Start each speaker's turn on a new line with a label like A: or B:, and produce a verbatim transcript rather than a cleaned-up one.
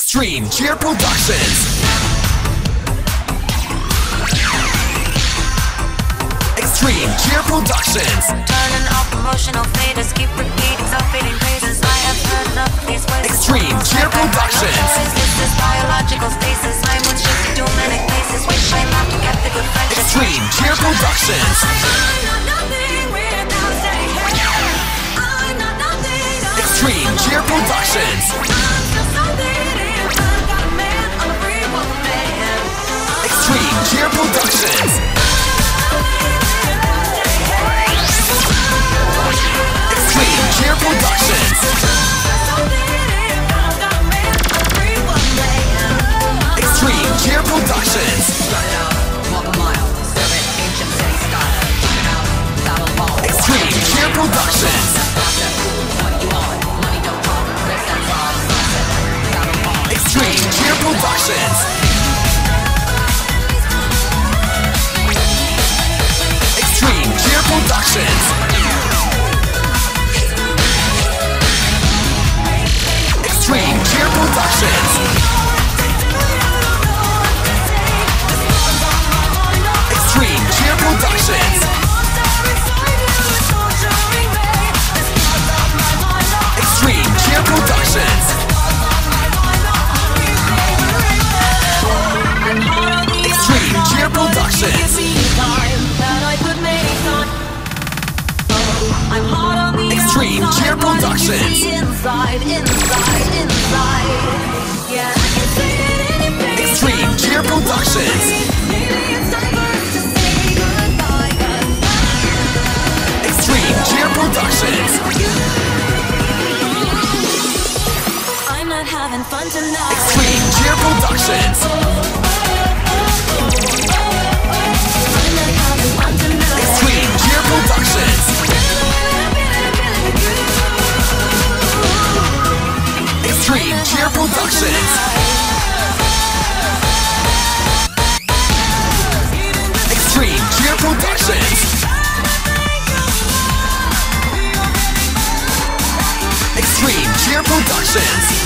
A: Extreme Cheer Productions. Extreme Cheer Productions.
B: Turning off emotional faders, keep repeating self-fading praises. I have heard enough of these ways.
A: Extreme Cheer Productions.
B: This is biological stasis. I move shifted to manic places. Wish I loved to get the good friendship.
A: Extreme Cheer Productions.
B: I'm not nothing without saying hey. I'm not nothing.
A: Extreme Cheer Productions.
B: I'm still something if I've got a man. I'm a free woman.
A: Extreme Cheer Productions. Extreme Cheer Productions. Extreme Cheer Productions. Extreme Cheer Productions. Extreme Cheer Productions. Extreme Cheer Productions. Extreme Cheer Productions. Extreme Cheer Productions. Extreme Cheer Productions. Extreme Cheer Productions. Extreme Cheer Productions.
B: Inside, inside, inside. Yeah, I can see it in your face.
A: Extreme Cheer Productions.
B: Maybe it's time for us to say goodbye, goodbye.
A: Extreme Cheer Productions.
B: I'm not having fun tonight.
A: Extreme Cheer Productions.
B: I'm not having fun tonight.
A: Extreme Cheer Productions. Extreme Cheer Productions. Extreme Cheer Productions. Extreme Cheer Productions.